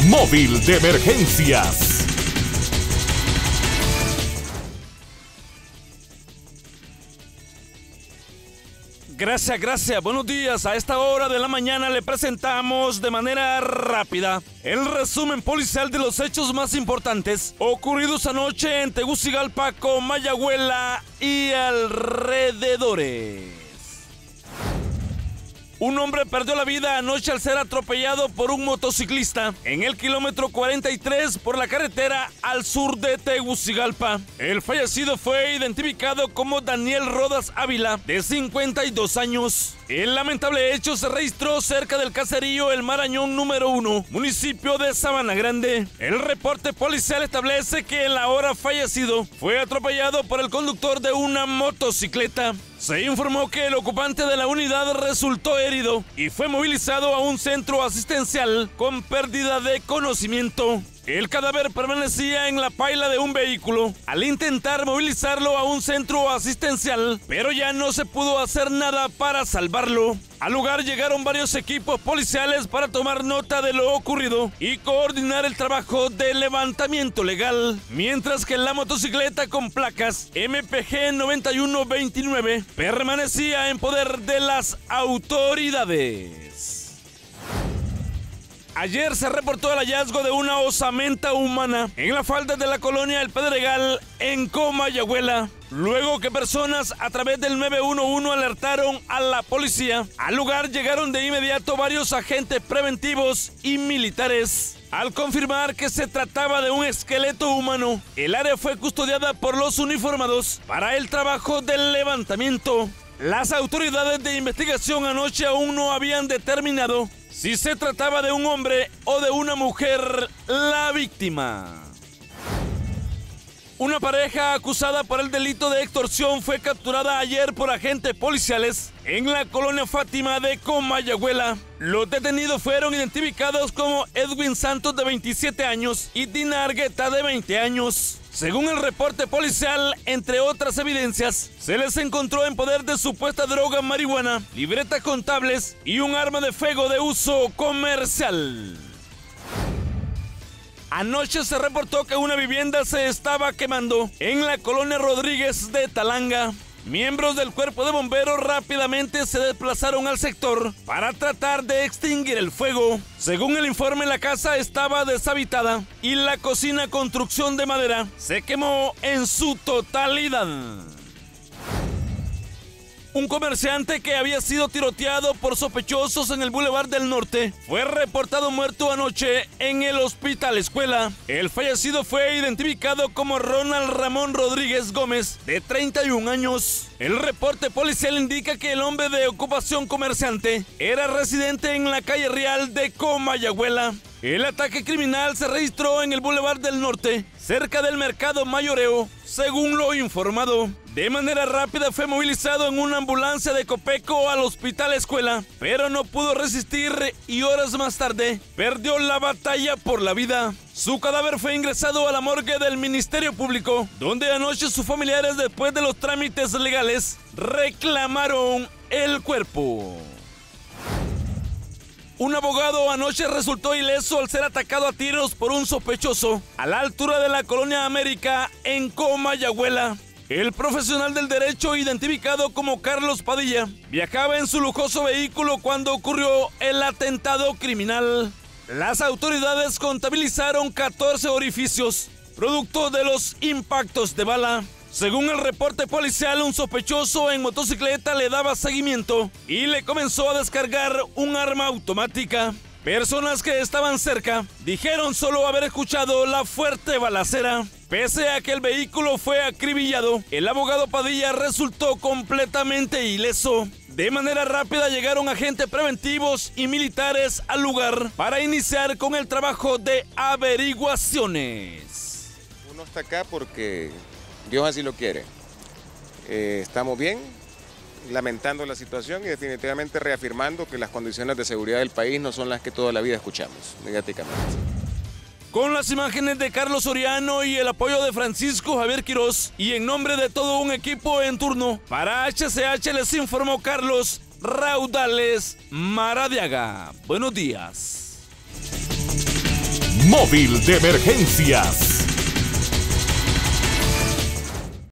Móvil de emergencias. Gracias. Buenos días. A esta hora de la mañana le presentamos de manera rápida el resumen policial de los hechos más importantes ocurridos anoche en Tegucigalpa, Comayagüela y alrededores. Un hombre perdió la vida anoche al ser atropellado por un motociclista en el kilómetro 43 por la carretera al sur de Tegucigalpa. El fallecido fue identificado como Daniel Rodas Ávila, de 52 años. El lamentable hecho se registró cerca del caserío El Marañón número 1, municipio de Sabana Grande. El reporte policial establece que el ahora fallecido fue atropellado por el conductor de una motocicleta. Se informó que el ocupante de la unidad resultó herido y fue movilizado a un centro asistencial con pérdida de conocimiento. El cadáver permanecía en la paila de un vehículo al intentar movilizarlo a un centro asistencial, pero ya no se pudo hacer nada para salvarlo. Al lugar llegaron varios equipos policiales para tomar nota de lo ocurrido y coordinar el trabajo de levantamiento legal, mientras que la motocicleta con placas MPG 9129 permanecía en poder de las autoridades. Ayer se reportó el hallazgo de una osamenta humana en la falda de la colonia El Pedregal, en Comayagüela. Luego que personas a través del 911 alertaron a la policía, al lugar llegaron de inmediato varios agentes preventivos y militares. Al confirmar que se trataba de un esqueleto humano, el área fue custodiada por los uniformados para el trabajo del levantamiento. Las autoridades de investigación anoche aún no habían determinado si se trataba de un hombre o de una mujer la víctima. Una pareja acusada por el delito de extorsión fue capturada ayer por agentes policiales en la colonia Fátima de Comayagüela. Los detenidos fueron identificados como Edwin Santos, de 27 años, y Dina Argueta, de 20 años. Según el reporte policial, entre otras evidencias, se les encontró en poder de supuesta droga marihuana, libretas contables y un arma de fuego de uso comercial. Anoche se reportó que una vivienda se estaba quemando en la colonia Rodríguez de Talanga. Miembros del cuerpo de bomberos rápidamente se desplazaron al sector para tratar de extinguir el fuego. Según el informe, la casa estaba deshabitada y la cocina, construcción de madera, se quemó en su totalidad. Un comerciante que había sido tiroteado por sospechosos en el Boulevard del Norte fue reportado muerto anoche en el Hospital Escuela. El fallecido fue identificado como Ronald Ramón Rodríguez Gómez, de 31 años. El reporte policial indica que el hombre de ocupación comerciante era residente en la calle Real de Comayagüela. El ataque criminal se registró en el Boulevard del Norte, cerca del Mercado Mayoreo, según lo informado. De manera rápida fue movilizado en una ambulancia de Copeco al Hospital Escuela, pero no pudo resistir y horas más tarde perdió la batalla por la vida. Su cadáver fue ingresado a la morgue del Ministerio Público, donde anoche sus familiares, después de los trámites legales, reclamaron el cuerpo. Un abogado anoche resultó ileso al ser atacado a tiros por un sospechoso a la altura de la Colonia América, en Comayagüela. El profesional del derecho, identificado como Carlos Padilla, viajaba en su lujoso vehículo cuando ocurrió el atentado criminal. Las autoridades contabilizaron 14 orificios, producto de los impactos de bala. Según el reporte policial, un sospechoso en motocicleta le daba seguimiento y le comenzó a descargar un arma automática. Personas que estaban cerca dijeron solo haber escuchado la fuerte balacera. Pese a que el vehículo fue acribillado, el abogado Padilla resultó completamente ileso. De manera rápida llegaron agentes preventivos y militares al lugar para iniciar con el trabajo de averiguaciones. Uno está acá porque Dios así lo quiere. Estamos bien, lamentando la situación y definitivamente reafirmando que las condiciones de seguridad del país no son las que toda la vida escuchamos mediáticamente. Con las imágenes de Carlos Soriano y el apoyo de Francisco Javier Quirós, y en nombre de todo un equipo en turno, para HCH les informó Carlos Raudales Maradiaga. Buenos días. Móvil de emergencias.